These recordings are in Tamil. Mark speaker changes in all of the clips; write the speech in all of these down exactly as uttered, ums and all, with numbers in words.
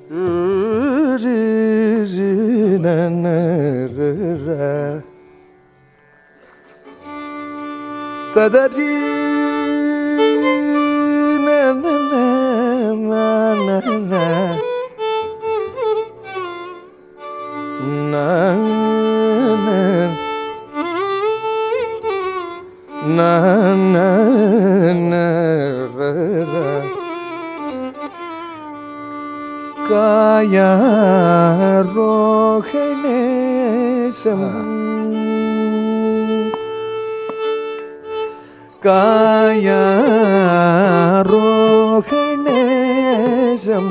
Speaker 1: ததரி காயாரோகணேசம் காயாரோகணேசம்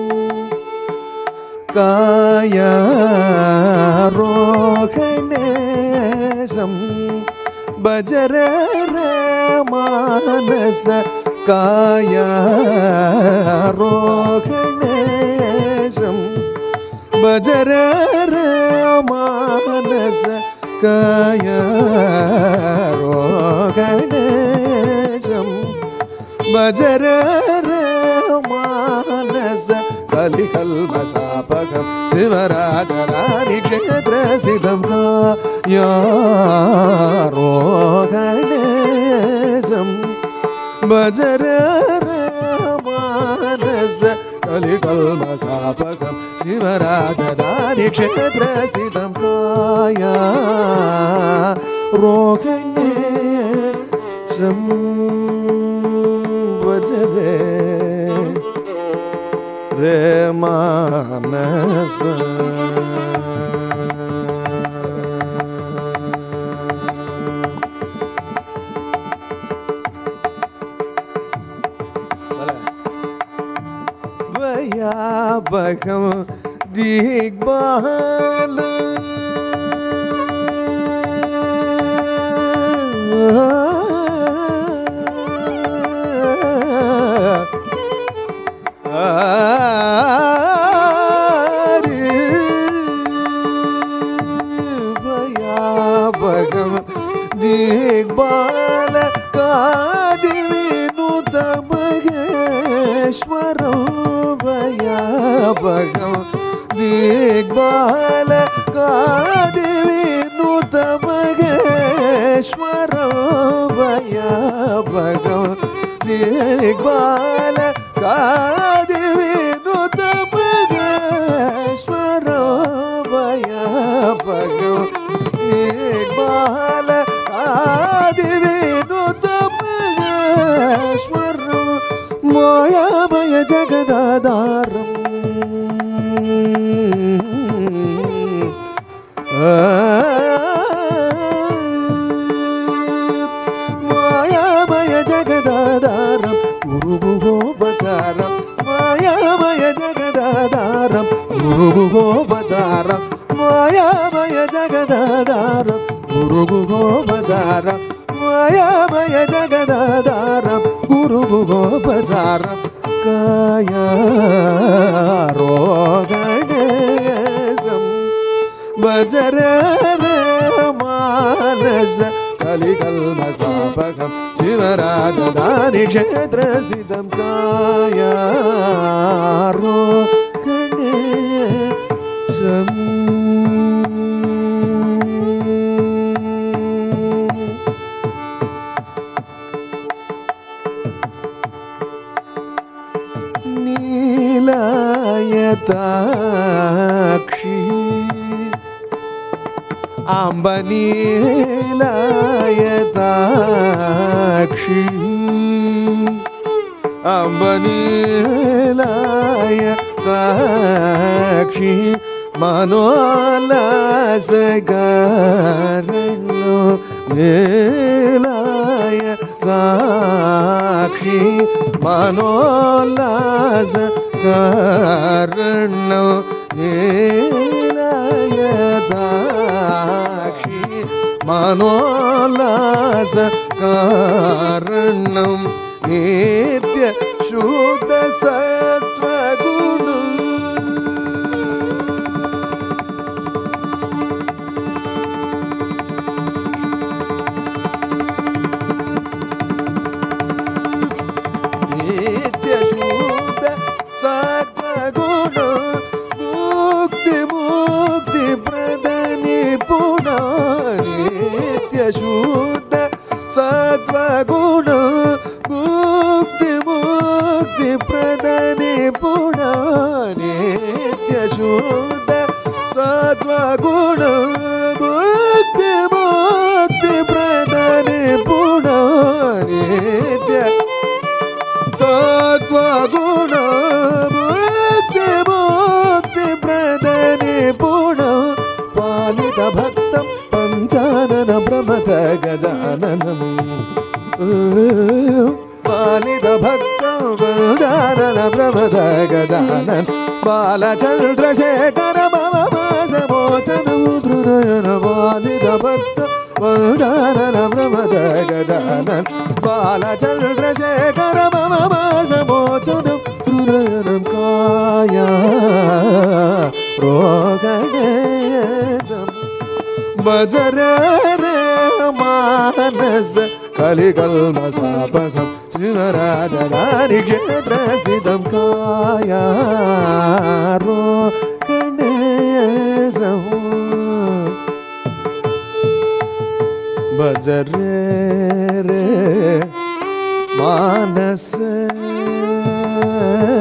Speaker 1: காயாரோகணேசம் பஜர மானச காயாரோகணேசம் பஜர மானச காயாரோகணேசம் பஜர மானச கலிகல்மசாபகம் சிவராஜராணி க்ஷேத்ரஸ்திதம் காயாரோகணேசம் பஜர மானச கலிகல்மசாபகம் சிவராஜராணி க்ஷேத்ரஸ்திதம் காயாரோகணேசம் பஜரே ரே மானச வயாபகம் திக்பால भयभगम दिग्बाल कादिविनुत मगेश्वरं भयभगम दिग्बाल कादिविनुत मगेश्वरं भयभगम दिग्बाल कादिविनुत मगेश्वरं भयभगम दिग्बाल कादिविनुत मगेश्वरं मायामय जगदाधारं मायामय जगदाधारं गुरुगुहोपचारं मायामय जगदाधारं गुरुगुहोपचारं मायामय जगदाधारं गुरुगुहोपचारं मायामय जगदाधारं गुरुगुहोपचारं कायारोगणेशं भजर मानस कलिकल्मसापकं शिवराजधानी क्षेत्रस्थितं कायारोगणेशं नीलायताक्षी अम्बनीलायताक्षी अम्बनीलायताक्षी मनोल्लासकारणो नीलायताक्षी मनोल्लासकारणो नीलायताक्षी मनोल्लासकारणं नित्य शुद्ध सत्वगुणं नित्य शुद्ध सत्वगुणं प्रदनि पुण नित्य शुद्ध सत्वगुण बुद्धि मुक्ति प्रदनि पुण नित्य सत्वगुण बुद्धि मुक्ति प्रदनि पुण पालित भक्तं पंचानन प्रमथ गजाननम् पालित भक्तं पंचानन प्रमथ गजानन बालचन्द्रशेखर भवभासमोचनं हृदयन पालित भक्तं पंचानन प्रमथ गजानन बालचन्द्रशेखर भवभासमोचनं हृदयनं काया रोगणेशम् बजरे रे मानस कलिकल्मषापकं शिवराजधानी क्षेत्रस्थितं कायारोगणेशम् बजरे रे मानस